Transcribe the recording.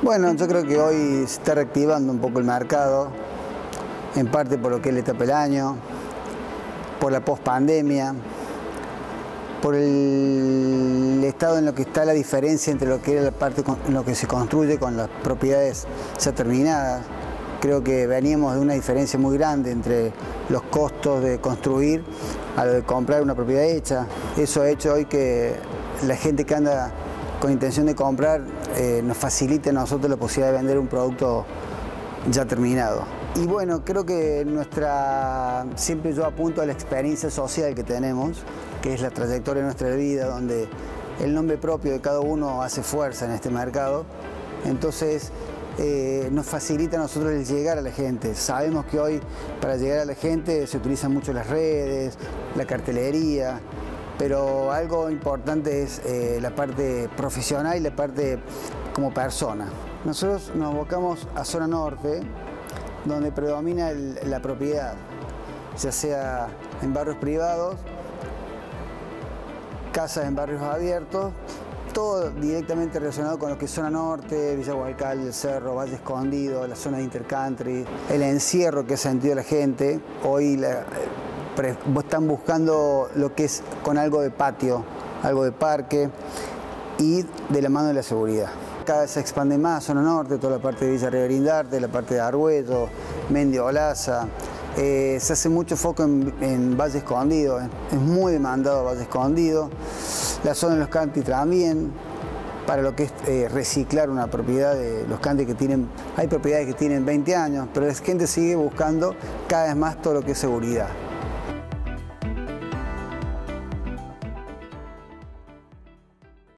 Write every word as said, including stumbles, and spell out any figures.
Bueno, yo creo que hoy se está reactivando un poco el mercado, en parte por lo que es la etapa del año, por la pospandemia, por el estado en lo que está la diferencia entre lo que era la parte en lo que se construye con las propiedades ya terminadas. Creo que veníamos de una diferencia muy grande entre los costos de construir a lo de comprar una propiedad hecha. Eso ha hecho hoy que la gente que anda con intención de comprar eh, nos facilite a nosotros la posibilidad de vender un producto ya terminado. Y bueno, creo que nuestra, siempre yo apunto a la experiencia social que tenemos, que es la trayectoria de nuestra vida, donde el nombre propio de cada uno hace fuerza en este mercado. Entonces, eh, nos facilita a nosotros el llegar a la gente. Sabemos que hoy para llegar a la gente se utilizan mucho las redes, la cartelería, pero algo importante es eh, la parte profesional y la parte como persona. Nosotros nos abocamos a zona norte, donde predomina el, la propiedad, ya sea en barrios privados, casas en barrios abiertos, todo directamente relacionado con lo que es zona norte, Villa Guaycal, El Cerro, Valle Escondido, la zona de intercountry, el encierro que ha sentido la gente. Hoy la, pre, están buscando lo que es con algo de patio, algo de parque y de la mano de la seguridad. Cada vez se expande más zona norte, toda la parte de Villa Rivera-Lindarte, la parte de Argüello, Mendiolaza. Eh, se hace mucho foco en, en Valle Escondido, eh. es muy demandado Valle Escondido. La zona de los country también, para lo que es eh, reciclar una propiedad de los country que tienen, hay propiedades que tienen veinte años, pero la gente sigue buscando cada vez más todo lo que es seguridad.